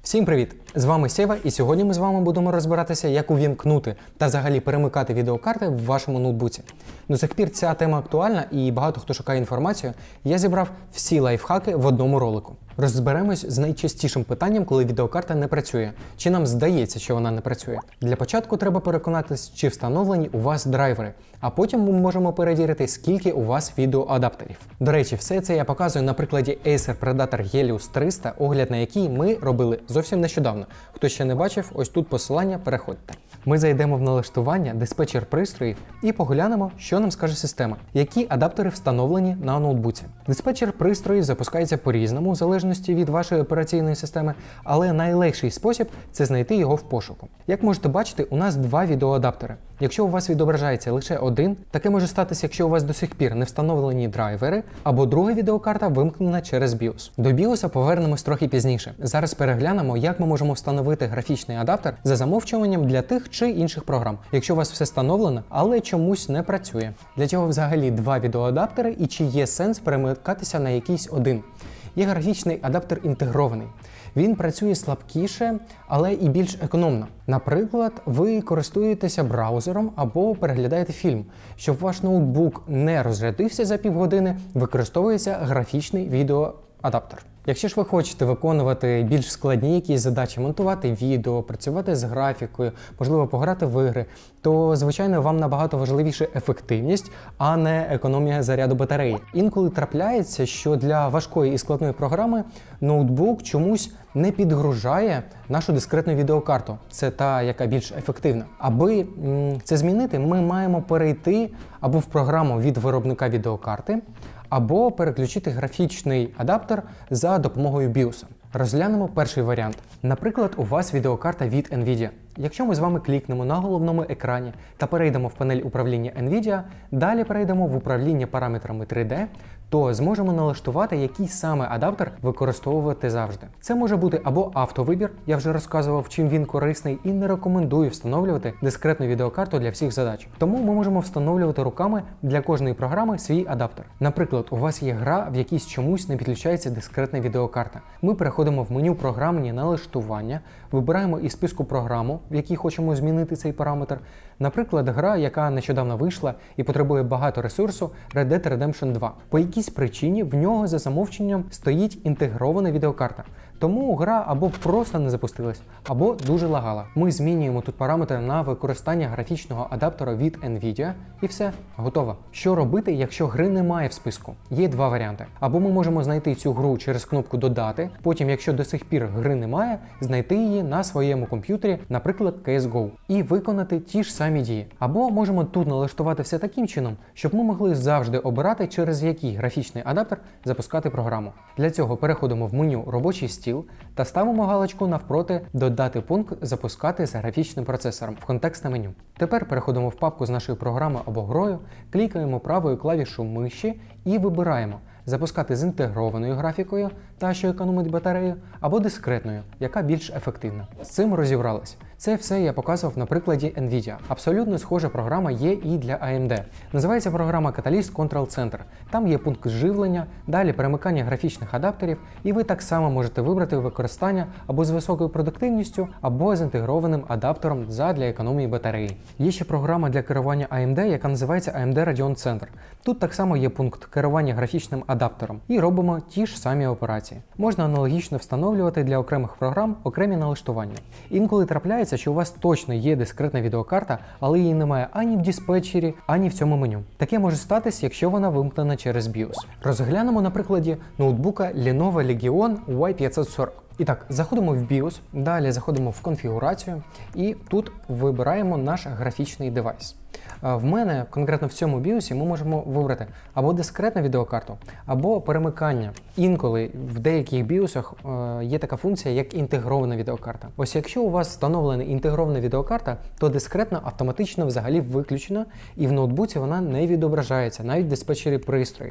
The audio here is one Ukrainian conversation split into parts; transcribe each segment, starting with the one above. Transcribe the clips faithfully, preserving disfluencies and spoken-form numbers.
Всім привіт! З вами Сєва, і сьогодні ми з вами будемо розбиратися, як увімкнути та взагалі перемикати відеокарти в вашому ноутбуці. До сих пір ця тема актуальна і багато хто шукає інформацію. Я зібрав всі лайфхаки в одному ролику. Розберемось з найчастішим питанням, коли відеокарта не працює. Чи нам здається, що вона не працює? Для початку треба переконатись, чи встановлені у вас драйвери, а потім ми можемо перевірити, скільки у вас відеоадаптерів. До речі, все це я показую на прикладі Acer Predator Helios триста, огляд на який ми робили зовсім нещодавно. Хто ще не бачив, ось тут посилання, переходьте. Ми зайдемо в налаштування, диспетчер пристроїв і поглянемо, що нам скаже система, які адаптери встановлені на ноутбуці. Диспетчер пристроїв запускається по-різному, в залежності від вашої операційної системи, але найлегший спосіб – це знайти його в пошуку. Як можете бачити, у нас два відеоадаптери. Якщо у вас відображається лише один, таке може статися, якщо у вас до сих пір не встановлені драйвери, або друга відеокарта вимкнена через біос. До біоса повернемось трохи пізніше. Зараз переглянемо, як ми можемо встановити графічний адаптер за замовчуванням для тих чи інших програм, якщо у вас все встановлено, але чомусь не працює. Для цього взагалі два відеоадаптери і чи є сенс перемикатися на якийсь один. Є графічний адаптер інтегрований. Він працює слабкіше, але і більш економно. Наприклад, ви користуєтеся браузером або переглядаєте фільм. Щоб ваш ноутбук не розрядився за півгодини, використовується графічний відеоадаптер. Якщо ж ви хочете виконувати більш складні якісь задачі, монтувати відео, працювати з графікою, можливо пограти в ігри, то, звичайно, вам набагато важливіше ефективність, а не економія заряду батареї. Інколи трапляється, що для важкої і складної програми ноутбук чомусь не підгружає нашу дискретну відеокарту. Це та, яка більш ефективна. Аби м, це змінити, ми маємо перейти або в програму від виробника відеокарти, або переключити графічний адаптер за допомогою біоса. Розглянемо перший варіант. Наприклад, у вас відеокарта від NVIDIA. Якщо ми з вами клікнемо на головному екрані та перейдемо в панель управління NVIDIA, далі перейдемо в управління параметрами три Д, то зможемо налаштувати, який саме адаптер використовувати завжди. Це може бути або автовибір, я вже розказував, чим він корисний, і не рекомендую встановлювати дискретну відеокарту для всіх задач. Тому ми можемо встановлювати руками для кожної програми свій адаптер. Наприклад, у вас є гра, в якійсь чомусь не підключається дискретна відеокарта. Ми переходимо в меню «Програмні налаштування», вибираємо із списку програму, в якій хочемо змінити цей параметр. Наприклад, гра, яка нещодавно вийшла і потребує багато ресурсу, Red Dead Redemption два. По якійсь причині в нього за замовченням стоїть інтегрована відеокарта. Тому гра або просто не запустилась, або дуже лагала. Ми змінюємо тут параметри на використання графічного адаптера від NVIDIA і все, готово. Що робити, якщо гри немає в списку? Є два варіанти. Або ми можемо знайти цю гру через кнопку «Додати», потім, якщо до сих пір гри немає, знайти її на своєму комп'ютері, наприклад, сі ес го, і виконати ті ж самі дії. Або можемо тут налаштувати все таким чином, щоб ми могли завжди обирати, через який графічний адаптер запускати програму. Для цього переходимо в меню «Робочий стіл» та ставимо галочку навпроти «Додати пункт запускати з графічним процесором» в контекстне меню. Тепер переходимо в папку з нашою програмою або грою, клікаємо правою клавішою миші і вибираємо запускати з інтегрованою графікою, та що економить батарею, або дискретною, яка більш ефективна. З цим розібрались. Це все я показував на прикладі NVIDIA. Абсолютно схожа програма є і для ей ем ді. Називається програма Catalyst Control Center. Там є пункт живлення, далі перемикання графічних адаптерів, і ви так само можете вибрати використання або з високою продуктивністю, або з інтегрованим адаптером задля економії батареї. Є ще програма для керування ей ем ді, яка називається ей ем ді Radeon Center. Тут так само є пункт керування графічним адаптером. І робимо ті ж самі операції. Можна аналогічно встановлювати для окремих програм окремі налаштування. Інколи трапляється, що у вас точно є дискретна відеокарта, але її немає ані в диспетчері, ані в цьому меню. Таке може статись, якщо вона вимкнена через біос. Розглянемо на прикладі ноутбука Lenovo Legion вай п'ятсот сорок. І так, заходимо в біос, далі заходимо в конфігурацію і тут вибираємо наш графічний девайс. В мене, конкретно в цьому біосі, ми можемо вибрати або дискретну відеокарту, або перемикання. Інколи в деяких біосах е, є така функція, як інтегрована відеокарта. Ось якщо у вас встановлена інтегрована відеокарта, то дискретна автоматично взагалі виключена, і в ноутбуці вона не відображається, навіть в диспетчері пристроїв.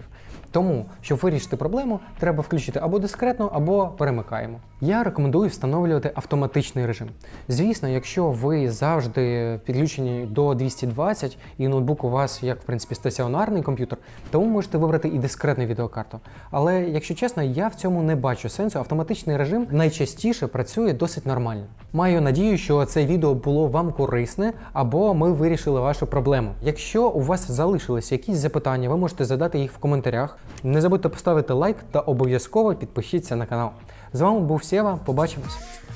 Тому, щоб вирішити проблему, треба включити або дискретно, або перемикаємо. Я рекомендую встановлювати автоматичний режим. Звісно, якщо ви завжди підключені до двісті двадцять і ноутбук у вас, як в принципі, стаціонарний комп'ютер, то ви можете вибрати і дискретну відеокарту. Але, якщо чесно, я в цьому не бачу сенсу. Автоматичний режим найчастіше працює досить нормально. Маю надію, що це відео було вам корисне, або ми вирішили вашу проблему. Якщо у вас залишились якісь запитання, ви можете задати їх в коментарях. Не забудьте поставити лайк та обов'язково підпишіться на канал. З вами був Сєва, побачимось!